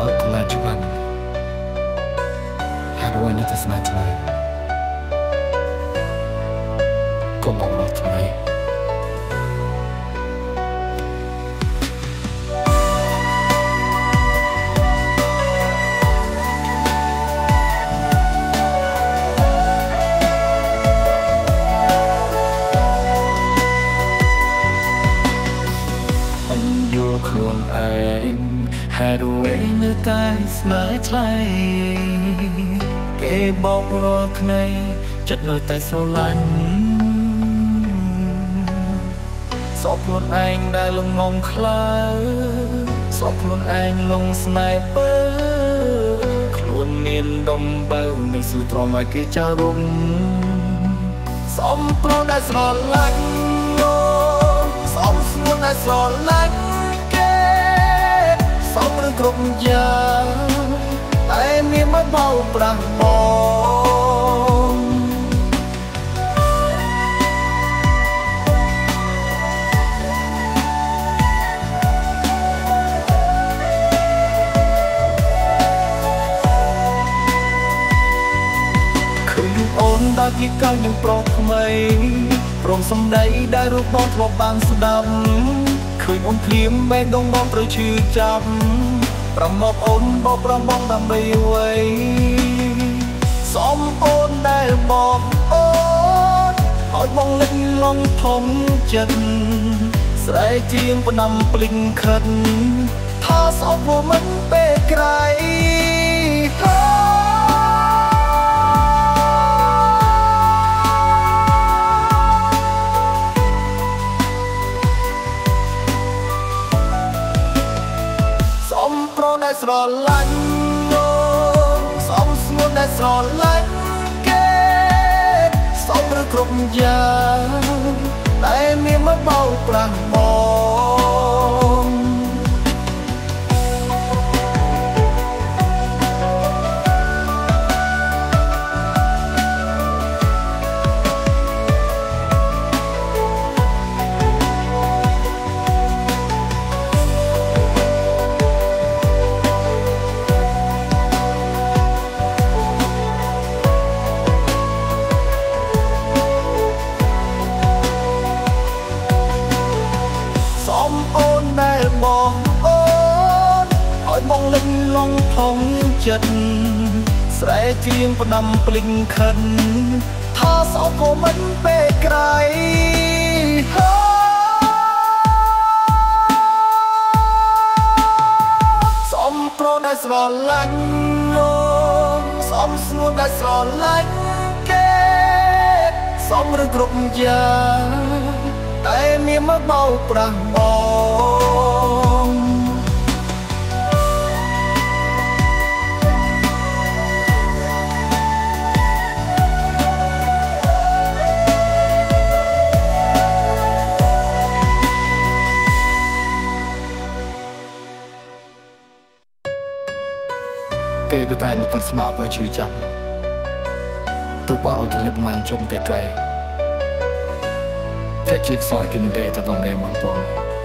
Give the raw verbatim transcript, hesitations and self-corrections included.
ở là chụp ảnh hai đôi như thế này thôi có một lần thôiខ្លួនឯងហេតុអ្វីនៅតែស្នេហ៍ថ្លៃគេបោករាល់ថ្ងៃចិត្តនៅតែស្រឡាញ់សពខ្លួនឯងដែលលងងខ្លើសពខ្លួនឯងលងស្នេហ៍ពើខ្លួនមានដំបៅនឹងស៊ូទ្រាំឲ្យគេចារុំសំប្រងដែលស្រឡាញ់សំស្នួនដែលស្រឡាញ់សំឬគ្រប់យ៉ាងតែមានមកបោប្រាស់បងឃើញរូបអូនដែលគីកាំងនឹងប្រុសថ្មីព្រមសំដីដែលរូបបងធ្លាប់បានស្ដាប់ឃើញអូនភ្លាមបែកដងបងត្រូវឈឺចាប់ប្រមកអូនបោកប្រមងដើម្បីអ្វីសំអូនដែលបងអូនឲ្យបងលិចលងធំចិត្តស្រែកជាងផ្ដាំភ្លេងខិតថាសោកព្រោះមិនពេលក្រៃដែលស្រឡាញ់លោកសំស្ងួនដែលស្រឡាញ់គេសំឬគ្រប់យ៉ាងតែមានមកបោកប្រាស់បងបងអូនឲ្យបងលិចលងថងចិត្តស្រែកជាងផ្ដាំភ្លេងខិនថាសោកក៏មិនពេលក្រៃសំប្រងដែលស្រឡាញ់លោកសំស្នួនដែលស្រឡាញ់គេសំឬគ្រប់យ៉ាងតែមានមកបោកប្រាស់បងគេទៅតែនឹងស្មារតីជឿចាំទៅបោកទៅលិបមិនជុំតែក្រៃតែជិះសោយគិនទេតែដល់តែមកបង